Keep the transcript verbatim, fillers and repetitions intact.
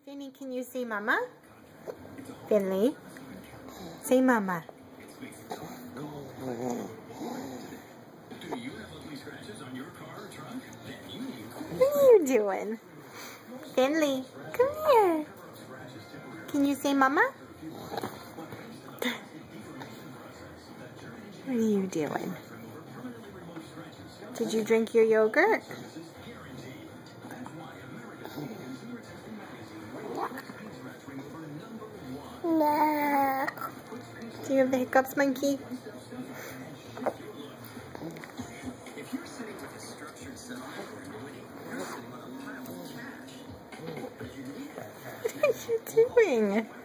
Finley, can you say mama? Finley, say mama. What are you doing? Finley, come here. Can you say mama? What are you doing? Did you drink your yogurt? No. Do you have the hiccups, monkey? What are you doing?